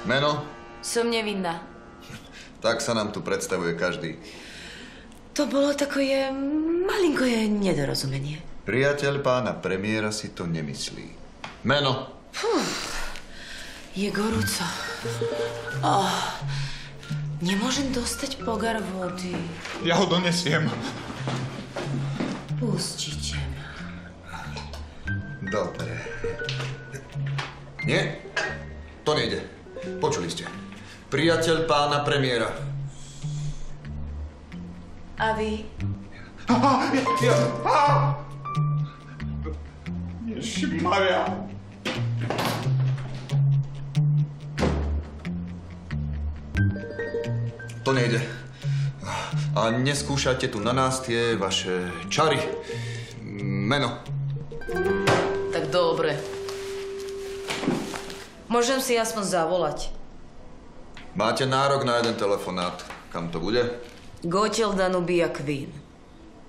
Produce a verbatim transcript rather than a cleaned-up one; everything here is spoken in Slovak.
Meno? Som nevinná. Tak sa nám tu predstavuje každý. To bolo takové malinko je nedorozumenie. Priateľ pána premiéra si to nemyslí. Meno? Fú, je gorúco. Oh, nemôžem dostať pogar vody. Ja ho donesiem. Pustite ma. Dobre. Nie, to nejde. Počuli ste. Priateľ pána premiéra. A vy? Ježišmaria. To nejde. A neskúšajte tu na nás tie vaše čary. Meno. Tak dobre. Môžem si aspoň zavolať. Máte nárok na jeden telefonát. Kam to bude? Gotil Danubia Queen.